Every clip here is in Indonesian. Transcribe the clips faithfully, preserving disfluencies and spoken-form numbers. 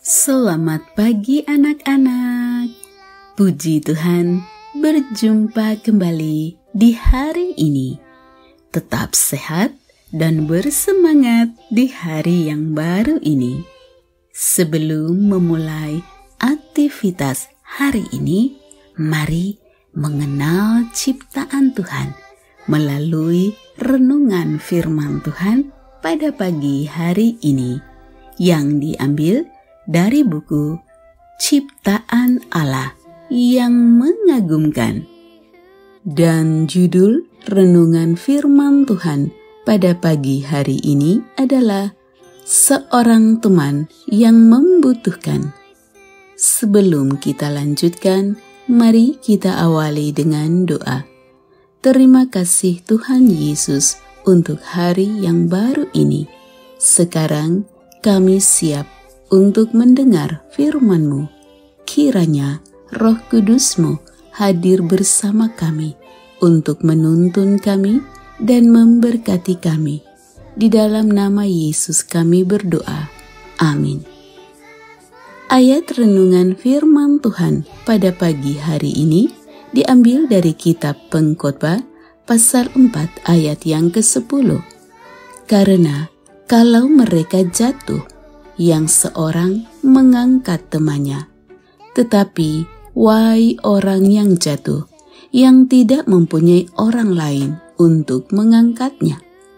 Selamat pagi anak-anak. Puji Tuhan, berjumpa kembali di hari ini. Tetap sehat dan bersemangat di hari yang baru ini. Sebelum memulai aktivitas hari ini, mari mengenal ciptaan Tuhan melalui renungan firman Tuhan pada pagi hari ini yang diambil dari buku Ciptaan Allah yang Mengagumkan. Dan judul renungan firman Tuhan pada pagi hari ini adalah Seorang Teman yang Membutuhkan. Sebelum kita lanjutkan, mari kita awali dengan doa. Terima kasih Tuhan Yesus untuk hari yang baru ini. Sekarang kami siap untuk mendengar firman-Mu. Kiranya Roh Kudus-Mu hadir bersama kami untuk menuntun kami dan memberkati kami. Di dalam nama Yesus kami berdoa. Amin. Ayat renungan firman Tuhan pada pagi hari ini diambil dari kitab Pengkhotbah pasal empat ayat yang kesepuluh. Karena kalau mereka jatuh, yang seorang mengangkat temannya. Tetapi, wahai orang yang jatuh, yang tidak mempunyai orang lain untuk mengangkatnya.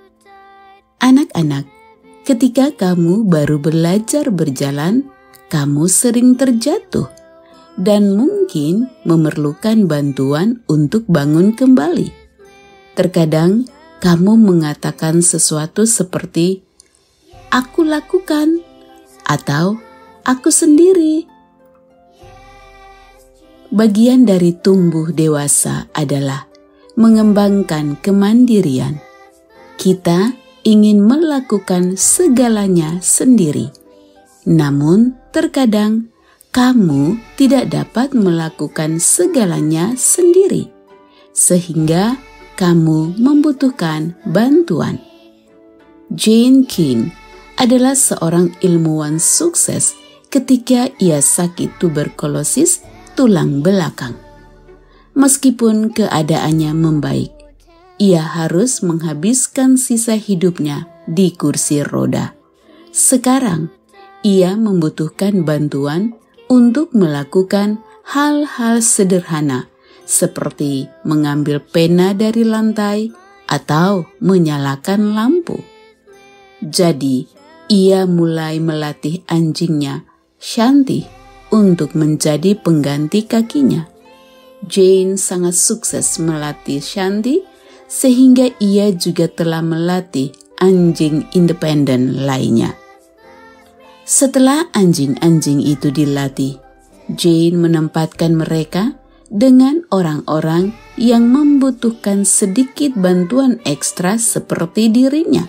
Anak-anak, ketika kamu baru belajar berjalan, kamu sering terjatuh dan mungkin memerlukan bantuan untuk bangun kembali. Terkadang, kamu mengatakan sesuatu seperti, "Aku lakukan," atau "aku sendiri." Bagian dari tumbuh dewasa adalah mengembangkan kemandirian. Kita ingin melakukan segalanya sendiri. Namun, terkadang kamu tidak dapat melakukan segalanya sendiri, sehingga kamu membutuhkan bantuan. Jane King adalah seorang ilmuwan sukses ketika ia sakit tuberkulosis tulang belakang. Meskipun keadaannya membaik, ia harus menghabiskan sisa hidupnya di kursi roda. Sekarang, ia membutuhkan bantuan untuk melakukan hal-hal sederhana seperti mengambil pena dari lantai atau menyalakan lampu. Jadi, ia mulai melatih anjingnya, Shanti, untuk menjadi pengganti kakinya. Jane sangat sukses melatih Shanti, sehingga ia juga telah melatih anjing independen lainnya. Setelah anjing-anjing itu dilatih, Jane menempatkan mereka dengan orang-orang yang membutuhkan sedikit bantuan ekstra seperti dirinya.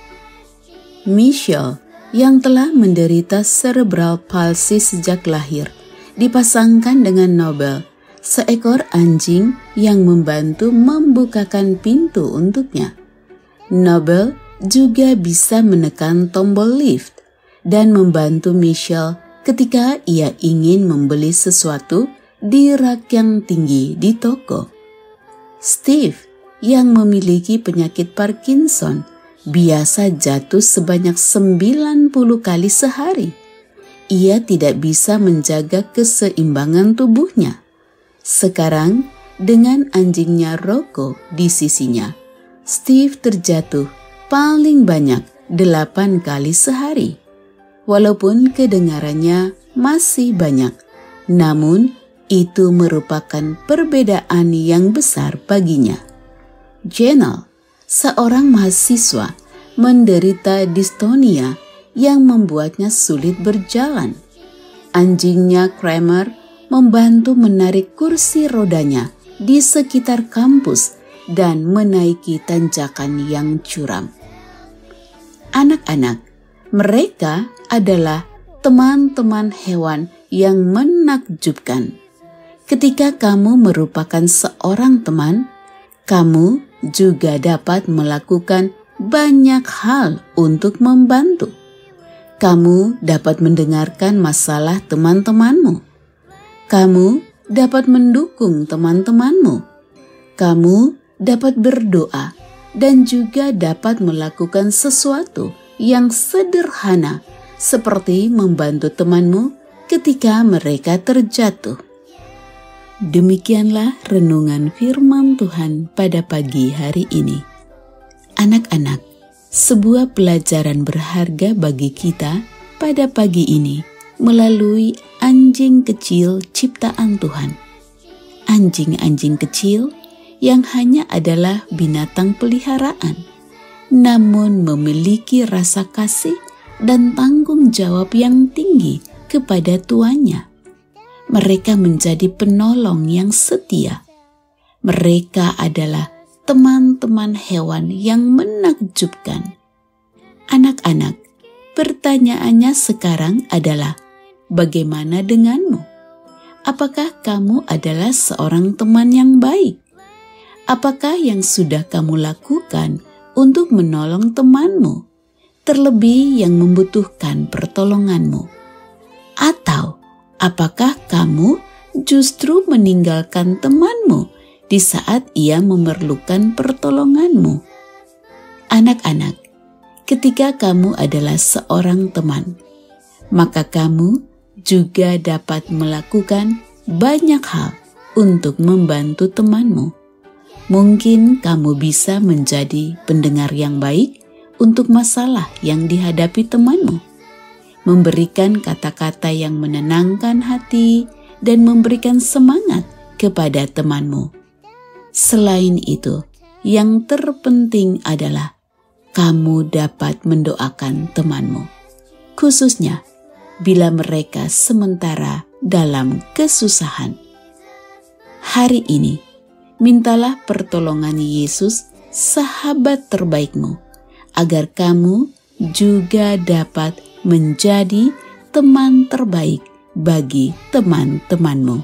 Michelle, yang telah menderita cerebral palsy sejak lahir, dipasangkan dengan Nobel, seekor anjing yang membantu membukakan pintu untuknya. Nobel juga bisa menekan tombol lift dan membantu Michelle ketika ia ingin membeli sesuatu di rak yang tinggi di toko. Steve, yang memiliki penyakit Parkinson, biasa jatuh sebanyak sembilan puluh kali sehari. Ia tidak bisa menjaga keseimbangan tubuhnya. Sekarang, dengan anjingnya Rocco di sisinya, Steve terjatuh paling banyak delapan kali sehari. Walaupun kedengarannya masih banyak, namun itu merupakan perbedaan yang besar baginya. Janelle, seorang mahasiswa, menderita dystonia yang membuatnya sulit berjalan. Anjingnya Kramer membantu menarik kursi rodanya di sekitar kampus dan menaiki tanjakan yang curam. Anak-anak, mereka adalah teman-teman hewan yang menakjubkan. Ketika kamu merupakan seorang teman, kamu juga dapat melakukan banyak hal untuk membantu. Kamu dapat mendengarkan masalah teman-temanmu. Kamu dapat mendukung teman-temanmu. Kamu dapat berdoa dan juga dapat melakukan sesuatu yang sederhana seperti membantu temanmu ketika mereka terjatuh. Demikianlah renungan firman Tuhan pada pagi hari ini. Anak-anak, sebuah pelajaran berharga bagi kita pada pagi ini melalui anjing kecil ciptaan Tuhan. Anjing-anjing kecil yang hanya adalah binatang peliharaan, namun memiliki rasa kasih dan tanggung jawab yang tinggi kepada tuannya. Mereka menjadi penolong yang setia. Mereka adalah teman-teman hewan yang menakjubkan. Anak-anak, pertanyaannya sekarang adalah, bagaimana denganmu? Apakah kamu adalah seorang teman yang baik? Apakah yang sudah kamu lakukan untuk menolong temanmu, terlebih yang membutuhkan pertolonganmu? Atau apakah kamu justru meninggalkan temanmu di saat ia memerlukan pertolonganmu? Anak-anak, ketika kamu adalah seorang teman, maka kamu juga dapat melakukan banyak hal untuk membantu temanmu. Mungkin kamu bisa menjadi pendengar yang baik untuk masalah yang dihadapi temanmu, memberikan kata-kata yang menenangkan hati dan memberikan semangat kepada temanmu. Selain itu, yang terpenting adalah kamu dapat mendoakan temanmu, khususnya bila mereka sementara dalam kesusahan. Hari ini, mintalah pertolongan Yesus, sahabat terbaikmu, agar kamu juga dapat menjadi teman terbaik bagi teman-temanmu.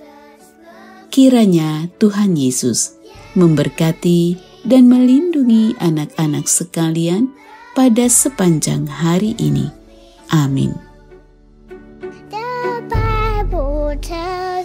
Kiranya Tuhan Yesus memberkati dan melindungi anak-anak sekalian pada sepanjang hari ini. Amin. The Bible tells